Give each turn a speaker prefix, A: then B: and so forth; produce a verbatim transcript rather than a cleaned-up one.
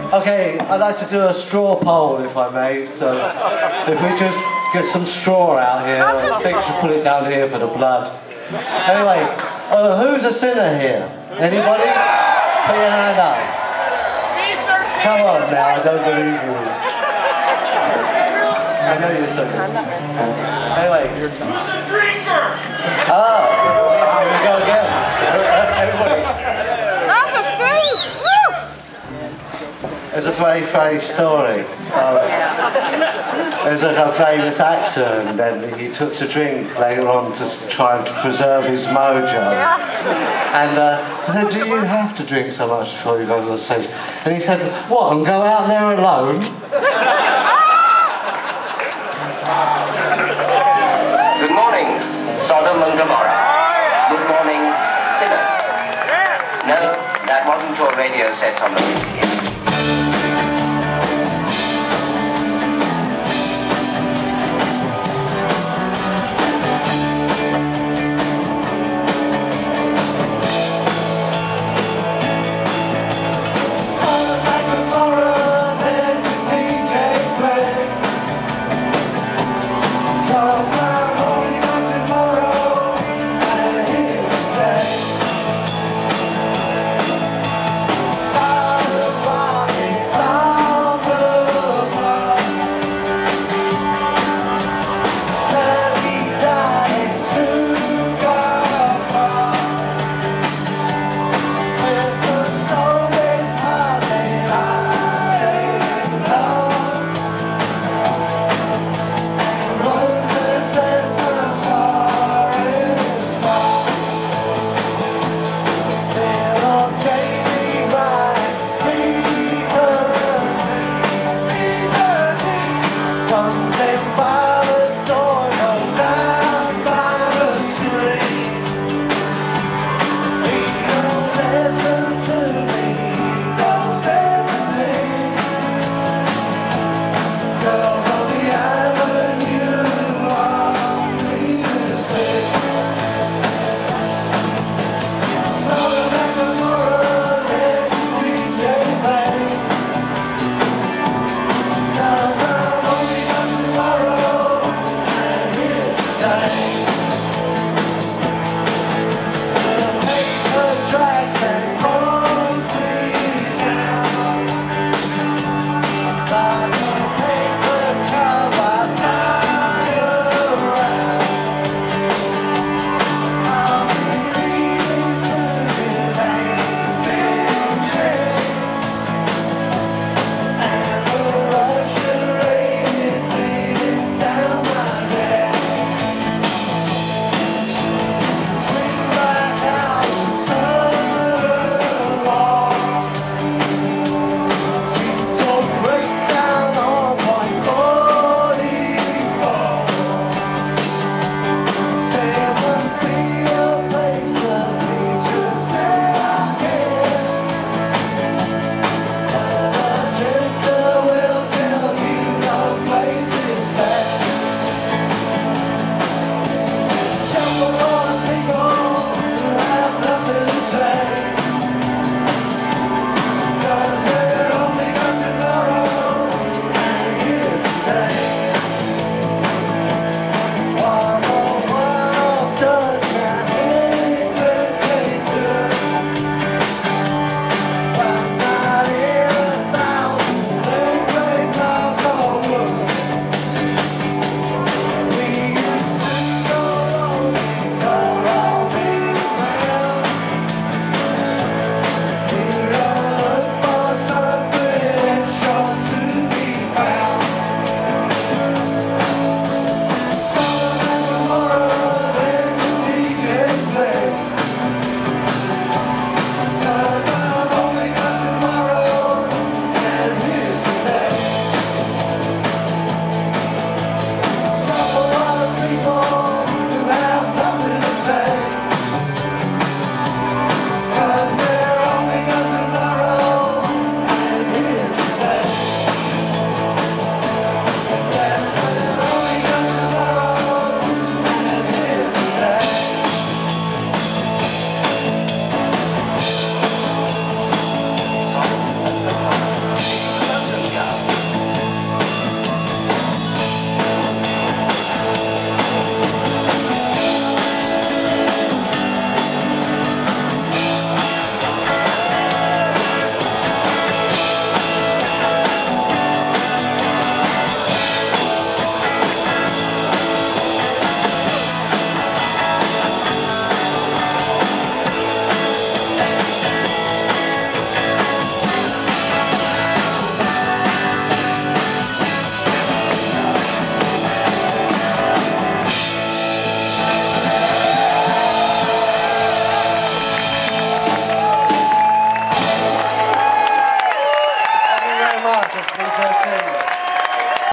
A: Okay, I'd like to do a straw poll, if I may. So, if we just get some straw out here, I think we should put it down here for the blood. Anyway, uh, who's a sinner here? Anybody? Put your hand up. Come on now, I don't believe you. I know you're a sinner. Anyway. Who's a drinker? Ah, here we go again. Everybody. There's a very, very story. Um, there's like a famous actor, and then he took to drink later on to try and preserve his mojo. And uh, I said, do you have to drink so much before you go to the stage? And he said, what, and go out there alone?
B: Good morning, Sodom and Gomorrah. Good morning, sinner. No, that wasn't your radio set on the radio.
C: Tomorrow, and here's the day.
A: much. It's been thirteen.